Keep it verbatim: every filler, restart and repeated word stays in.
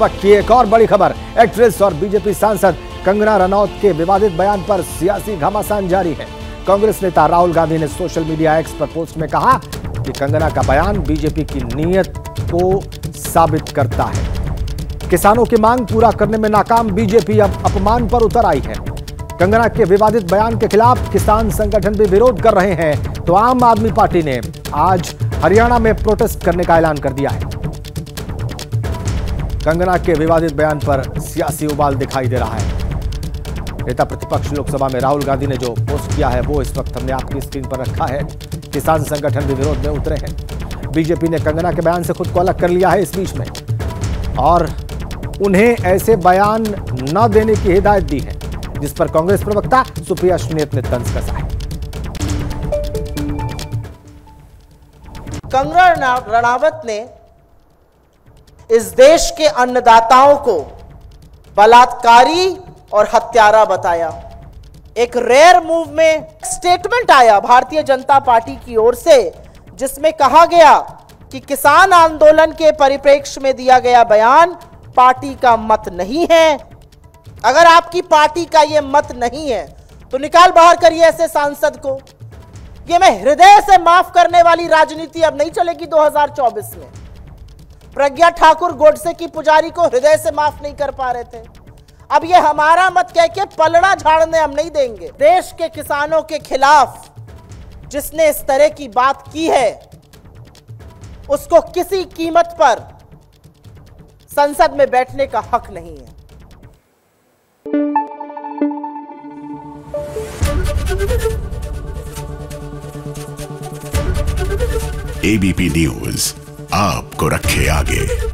वक्त की एक और बड़ी खबर। एक्ट्रेस और बीजेपी सांसद कंगना रनौत के विवादित बयान पर सियासी घमासान जारी है। कांग्रेस नेता राहुल गांधी ने सोशल मीडिया एक्स पर पोस्ट में कहा कि कंगना का बयान बीजेपी की नीयत को साबित करता है। किसानों की मांग पूरा करने में नाकाम बीजेपी अब अपमान पर उतर आई है। कंगना के विवादित बयान के खिलाफ किसान संगठन भी विरोध कर रहे हैं, तो आम आदमी पार्टी ने आज हरियाणा में प्रोटेस्ट करने का ऐलान कर दिया है। कंगना के विवादित बयान पर सियासी उबाल दिखाई दे रहा है। नेता प्रतिपक्ष लोकसभा में राहुल गांधी ने जो पोस्ट किया है वो इस वक्त हमने आपकी स्क्रीन पर रखा है। किसान संगठन भी विरोध में उतरे हैं। बीजेपी ने कंगना के बयान से खुद को अलग कर लिया है इस बीच में, और उन्हें ऐसे बयान न देने की हिदायत दी है, जिस पर कांग्रेस प्रवक्ता सुप्रिया श्रीनेत ने तंज कसा है। कंगना रनावत ने इस देश के अन्नदाताओं को बलात्कारी और हत्यारा बताया। एक रेयर मूव में स्टेटमेंट आया भारतीय जनता पार्टी की ओर से, जिसमें कहा गया कि किसान आंदोलन के परिप्रेक्ष्य में दिया गया बयान पार्टी का मत नहीं है। अगर आपकी पार्टी का यह मत नहीं है तो निकाल बाहर करिए ऐसे सांसद को। ये मैं हृदय से माफ करने वाली राजनीति अब नहीं चलेगी दो हज़ार चौबीस में। प्रज्ञा ठाकुर गोडसे की पुजारी को हृदय से माफ नहीं कर पा रहे थे, अब ये हमारा मत कह के पलड़ा झाड़ने हम नहीं देंगे। देश के किसानों के खिलाफ जिसने इस तरह की बात की है उसको किसी कीमत पर संसद में बैठने का हक नहीं है। एबीपी न्यूज आपको रखे आगे।